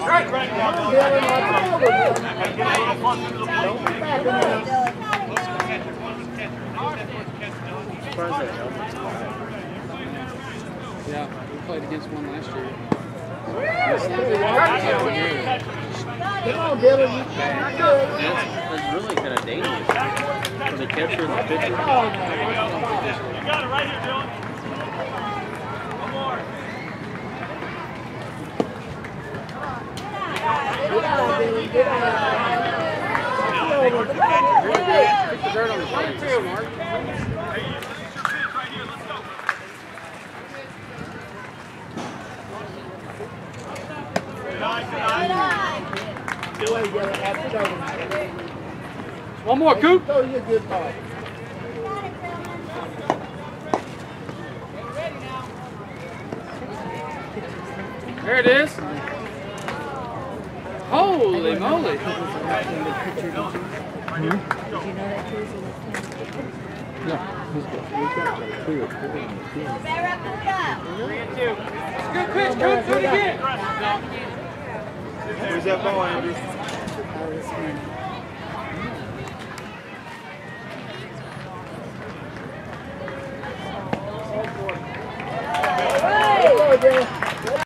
Yeah, we played against one last year. Come on, Dylan. That's really kind of dangerous for the catcher and the pitcher. You got it right here, Dylan. One more. Get out. Pick the dirt on the field, smart. One more, Coop. Throw you a good ball. There it is. Holy moly. Did you know that Teresa Good pitch, Coop. Do it again. Where's that ball, Andrew? left-handed?